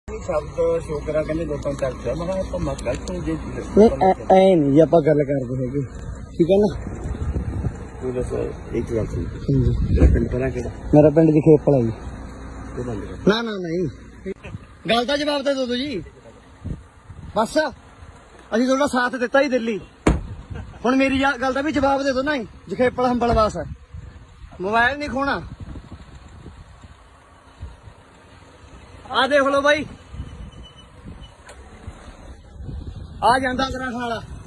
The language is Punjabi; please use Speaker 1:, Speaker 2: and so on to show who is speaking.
Speaker 1: शब्द छोकरा कहने लोगों तक है मैं तो मत गलत नहीं
Speaker 2: ऐ नहीं जी ਆਪਾਂ ਗੱਲ ਕਰਦੇ ਹੈਗੇ ਠੀਕ ਹੈ ਨਾ
Speaker 1: तू दस एक बात सुन
Speaker 2: ਹਾਂਜੀ
Speaker 1: तेरा पिंड पता केड़ा
Speaker 2: ਮੇਰਾ ਪਿੰਡ ਦੀ ਖੇਪਲਾ ਜੀ
Speaker 1: ते बंद कर
Speaker 2: ਨਾ ਨਹੀਂ ਗੱਲ ਦਾ ਜਵਾਬ ਦੇ ਦਿਓ ਜੀ ਬਸ ਅਸੀਂ ਤੁਹਾਡਾ ਸਾਥ ਦਿੱਤਾ ਹੀ ਦਿੱਲੀ ਹੁਣ ਮੇਰੀ ਗੱਲ ਦਾ ਵੀ ਜਵਾਬ ਦੇ ਦਿਓ ਨਾ ਜਖੇਪਲ ਹੰਬਲਵਾਸ ਹੈ ਮੋਬਾਈਲ ਨਹੀਂ ਖੋਣਾ ਆ ਦੇਖ ਲਓ ਬਾਈ ਆ ਜਾਂਦਾ ਗ੍ਰਾਹਕ ਵਾਲਾ